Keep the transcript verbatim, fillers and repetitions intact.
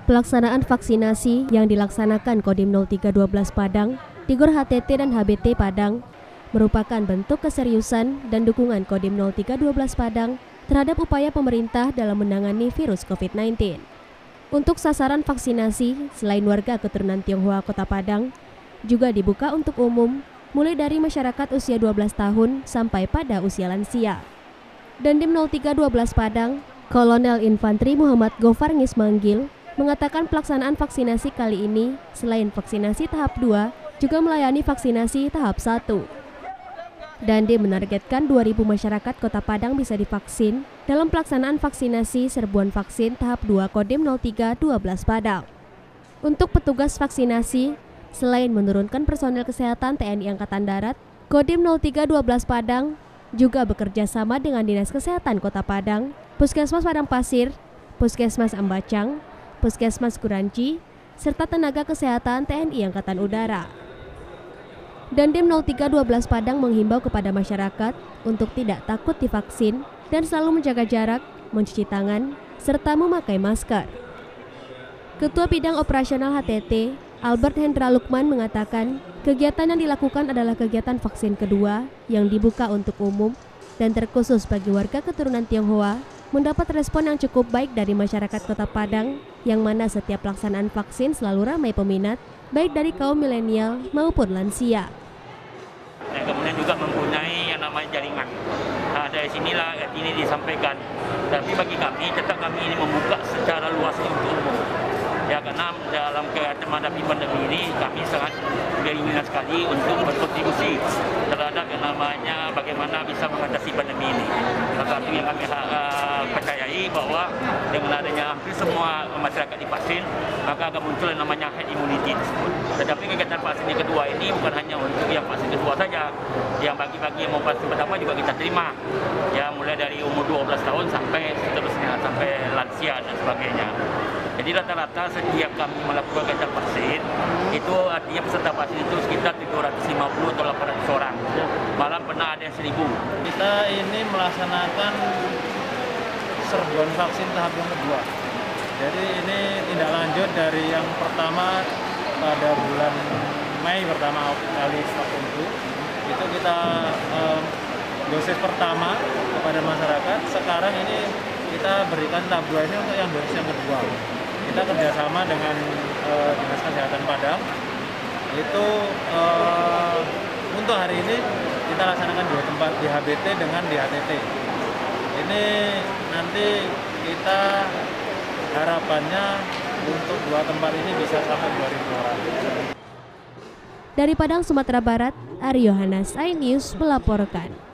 Pelaksanaan vaksinasi yang dilaksanakan Kodim nol tiga satu dua Padang di Gor H T T dan H B T Padang merupakan bentuk keseriusan dan dukungan Kodim nol tiga satu dua Padang terhadap upaya pemerintah dalam menangani virus covid sembilan belas. Untuk sasaran vaksinasi, selain warga keturunan Tionghoa Kota Padang, juga dibuka untuk umum, mulai dari masyarakat usia dua belas tahun sampai pada usia lansia. Dandim nol tiga satu dua Padang, Kolonel Infantri Muhammad Gofar Ngismanggil, mengatakan pelaksanaan vaksinasi kali ini selain vaksinasi tahap dua juga melayani vaksinasi tahap satu. Dandim menargetkan dua ribu masyarakat Kota Padang bisa divaksin dalam pelaksanaan vaksinasi serbuan vaksin tahap dua Kodim nol tiga satu dua Padang. Untuk petugas vaksinasi, selain menurunkan personel kesehatan T N I Angkatan Darat, Kodim nol tiga satu dua Padang juga bekerja sama dengan Dinas Kesehatan Kota Padang, Puskesmas Padang Pasir, Puskesmas Ambacang, Puskesmas Kuranci, serta tenaga kesehatan T N I Angkatan Udara. Dandim nol tiga satu dua Padang menghimbau kepada masyarakat untuk tidak takut divaksin dan selalu menjaga jarak, mencuci tangan, serta memakai masker. Ketua Bidang Operasional H T T, Albert Hendra Lukman mengatakan, kegiatan yang dilakukan adalah kegiatan vaksin kedua yang dibuka untuk umum dan terkhusus bagi warga keturunan Tionghoa mendapat respon yang cukup baik dari masyarakat Kota Padang, yang mana setiap pelaksanaan vaksin selalu ramai peminat, baik dari kaum milenial maupun lansia. Dan kemudian juga mempunyai yang namanya jaringan. Nah, dari sinilah ini disampaikan. Tapi bagi kami, tetap kami ini membuka secara luas untuk umum. Ya, karena dalam keadaan menghadapi pandemi ini kami sangat beringat sekali untuk berkontribusi terhadap yang namanya bagaimana bisa mengatasi pandemi ini. Salah satu yang kami uh, percayai bahwa dengan adanya hampir semua masyarakat divaksin, maka akan muncul yang namanya herd immunity tersebut. Tetapi kegiatan vaksin yang kedua ini bukan hanya untuk yang vaksin kedua saja, yang bagi-bagi yang mau vaksin pertama juga kita terima. Ya, mulai dari umur dua belas tahun sampai seterusnya, sampai lansia dan sebagainya. Jadi rata-rata setiap kami melakukan kegiatan vaksin, itu artinya peserta vaksin itu sekitar tujuh ratus lima puluh atau delapan ratus orang. Malam pernah ada yang seribu. Kita ini melaksanakan serbuan vaksin tahap yang kedua. Jadi ini tindak lanjut dari yang pertama pada bulan Mei pertama kali vaksin itu kita eh, dosis pertama kepada masyarakat. Sekarang ini kita berikan tahap dua ini untuk yang dosis yang kedua. Kita kerjasama dengan uh, Dinas Kesehatan Padang. Itu uh, untuk hari ini kita laksanakan dua tempat, di H B T dengan di H T T. Ini nanti kita harapannya untuk dua tempat ini bisa sampai dua ribu orang. Dari Padang, Sumatera Barat, Aryo Hanas, iNews melaporkan.